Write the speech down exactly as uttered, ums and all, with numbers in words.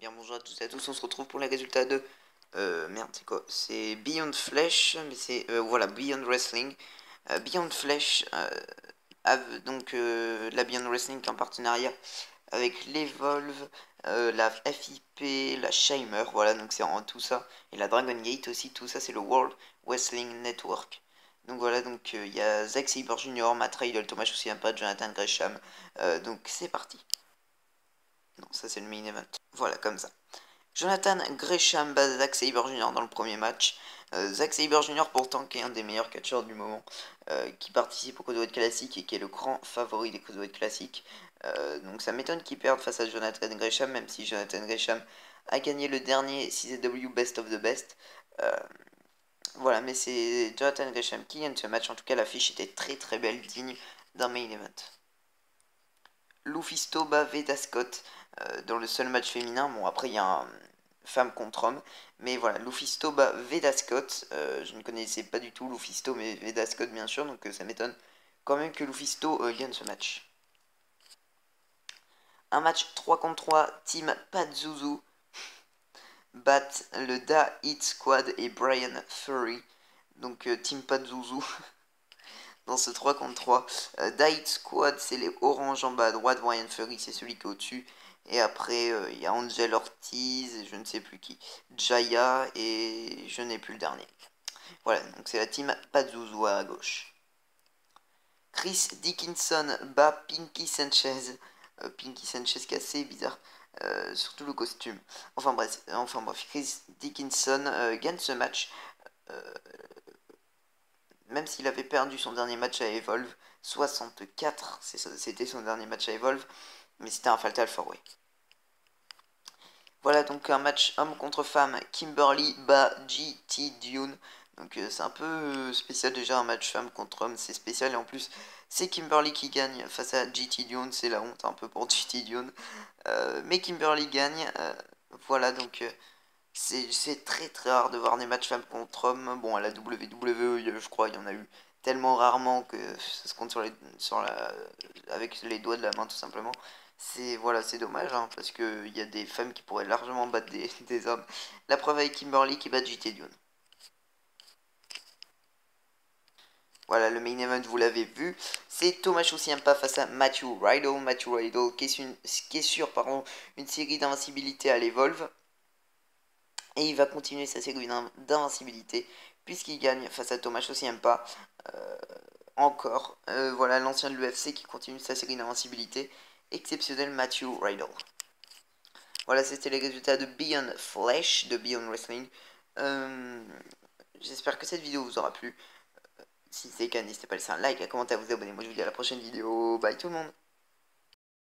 Bien bonjour à tous et à tous, on se retrouve pour les résultats de... Euh, merde, c'est quoi? C'est Beyond Flesh, mais c'est... Euh, voilà, Beyond Wrestling. Euh, Beyond Flesh, euh, donc euh, la Beyond Wrestling qui est en partenariat avec l'Evolve, euh, la F I P, la Shimer, voilà, donc c'est en tout ça. Et la Dragon Gate aussi, tout ça c'est le World Wrestling Network. Donc voilà, donc il euh, y a Zack Sabre Junior, Matt Riddle, Thomas Ciampa, Jonathan Gresham. Euh, donc c'est parti. Non, ça c'est le main event. Voilà, comme ça. Jonathan Gresham bat Zack Sabre Junior dans le premier match. Euh, Zack Sabre Junior pourtant qui est un des meilleurs catcheurs du moment, euh, qui participe au Cruiserweight Classic et qui est le grand favori des Cruiserweight Classic. Euh, donc ça m'étonne qu'il perde face à Jonathan Gresham, même si Jonathan Gresham a gagné le dernier C Z W Best of the Best. Euh, voilà, mais c'est Jonathan Gresham qui gagne ce match. En tout cas, l'affiche était très très belle, digne d'un main event. Lufisto bat Veda Scott euh, dans le seul match féminin. Bon, après, il y a un femme contre homme. Mais voilà, Lufisto bat Veda Scott. Euh, je ne connaissais pas du tout Lufisto, mais Veda Scott, bien sûr. Donc, euh, ça m'étonne quand même que Lufisto euh, gagne ce match. Un match trois contre trois. Team Pazuzu bat le Da Hit Squad et Brian Fury. Donc, euh, Team Pazuzu. Dans ce trois contre trois. Euh, Diet Squad, c'est les oranges en bas à droite. Brian Fury, c'est celui qui est au-dessus. Et après, il euh, y a Angel Ortiz, et je ne sais plus qui. Jaya, et je n'ai plus le dernier. Voilà, donc c'est la team Pazuzu à gauche. Chris Dickinson bat Pinky Sanchez. Euh, Pinky Sanchez qui est assez bizarre. Euh, surtout le costume. Enfin bref, enfin, bref Chris Dickinson euh, gagne ce match. Euh, Même s'il avait perdu son dernier match à Evolve, soixante-quatre, c'était son dernier match à Evolve, mais c'était un Fatal four way. Voilà donc un match homme contre femme, Kimberly bat G T Dune. Donc euh, c'est un peu euh, spécial déjà un match femme contre homme, c'est spécial et en plus c'est Kimberly qui gagne face à G T Dune, c'est la honte un peu pour G T Dune. Euh, mais Kimberly gagne, euh, voilà donc... Euh, c'est très très rare de voir des matchs femmes contre hommes. Bon, à la W W E, je crois, il y en a eu tellement rarement que ça se compte sur les, sur la, avec les doigts de la main, tout simplement. C'est voilà, c'est dommage, hein, parce qu'il y a des femmes qui pourraient largement battre des, des hommes. La preuve avec Kimberly qui bat J T Dune. Voilà, le main event, vous l'avez vu. C'est Tommaso Ciampa face à Matthew Riddle. Matthew Riddle qui est, une, qui est sur pardon, une série d'invincibilité à l'Evolve. Et il va continuer sa série d'invincibilité puisqu'il gagne face à Tommaso Ciampa. Euh, encore, euh, voilà l'ancien de l'U F C qui continue sa série d'invincibilité. Exceptionnel Matthew Riddle. Voilà, c'était les résultats de Beyond Flesh, de Beyond Wrestling. Euh, J'espère que cette vidéo vous aura plu. Si c'est le cas, n'hésitez pas à laisser un like, à commenter, à vous abonner. Moi je vous dis à la prochaine vidéo. Bye tout le monde.